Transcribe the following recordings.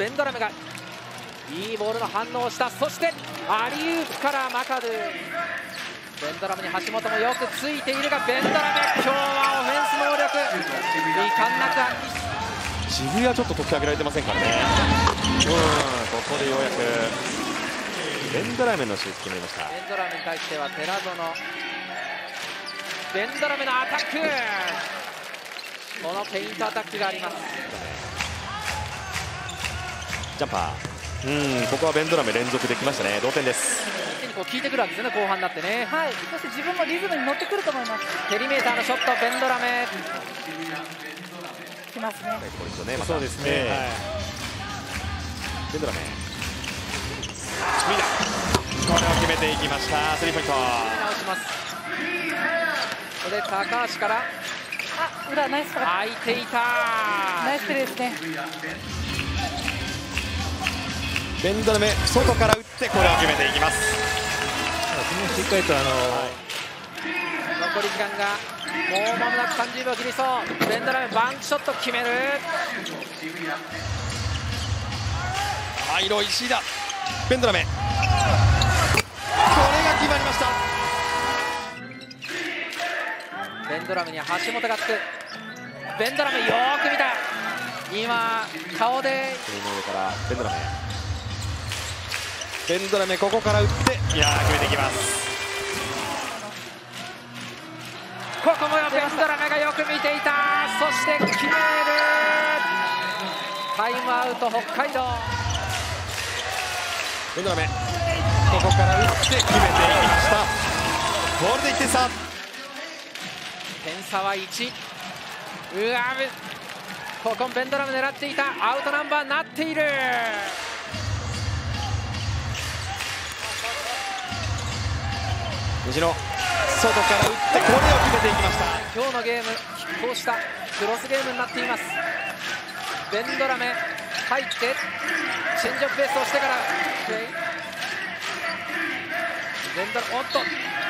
ベンドラメがいいボールの反応をした。そしてアリウープからマカドゥ。ベンドラメに橋本もよくついているが、ベンドラメ今日はオフェンス能力遺憾なく発揮。 渋谷ちょっと解き上げられてませんからね。ここでようやくベンドラメのシュート決めました。 ベンドラメに対しては寺園。ベンドラメのアタック、このペイントアタックがあります。 ジャンパー、ここはベンドラメ連続できましたね。同点です。 一気にこう効いてくるわけですよね、後半になってね。 はい、そして自分もリズムに乗ってくると思います。 ペリメーターのショット、ベンドラメきますね。 ポイントね、またそうですね、 ベンドラメスピーダー、これを決めていきました。スリーポイント。 直します。ここで高橋から、 あ、裏ナイスパス。 空いていた。 ナイスプレーですね。 ベンドラメ外から打ってこれを決めていきます。 しっかりと残り時間がもう間もなく30秒切りそう。ベンドラメバンクショット決める。 イロ石井だ。ベンドラメ、これが決まりました。 ベンドラメには橋本がつく。ベンドラメよーく見た。今顔で首の上からベンドラメ、ベンドラメここから打って、いやー決めていきます。 ここもベンドラメがよく見ていた。そして決める。タイムアウト北海道。 ベンドラメここから打って決めていきました。ボールで1点差。 点差は1。うわ、ここベンドラメ狙っていた。アウトナンバーになっている。 西野外から打ってこれを決めていきました。 今日のゲームこうしたクロスゲームになっています。ベンドラメ入ってチェンジアップベースをしてからベンドラメ、おっと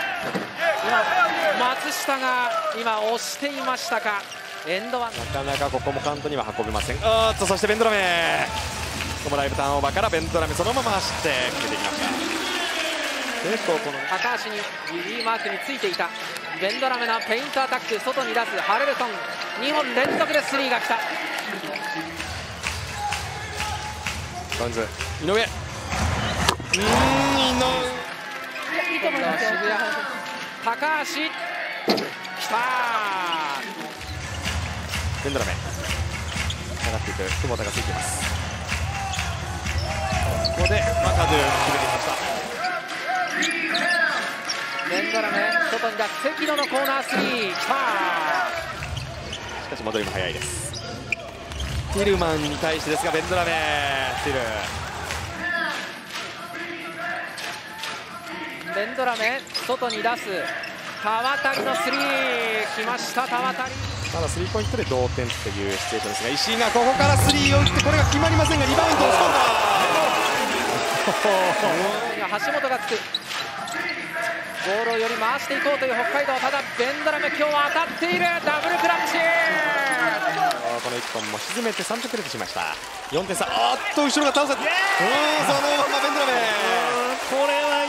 今松下が今押していましたか。エンドワン。 なかなかここもカウントには運べません。そしてベンドラメこのライブターンオーバーからベンドラメそのまま走って決めていきました。結構この高橋に指マークについていた。ベンドラメのペイントアタック、外に出すハレルソン2本連続でスリーが来た。 バウンズ井上、 いいと思いますよ。 渋谷高橋来た。 ベンドラメ下がっていく久保田がついています。ここでマカドゥ決めてきました。 ベンドラメ外に出す関野のコーナースリー来た。 しかし戻りも早いです。ティルマンに対してですが、ベンドラメティル、 ベンドラメ外に出す田渡のスリー来ました。田渡まだスリーポイントで同点というシチュエーションですが、石井がここからスリーを打ってこれが決まりませんが、リバウンドを橋本がつく。ボールをより回していこうという北海道。ただベンドラメ今日は当たっている。ダブルクラッチ。 この1本も沈めて3点くれてしまいました。4点差。後ろが倒されて、そのままベンドラメこれは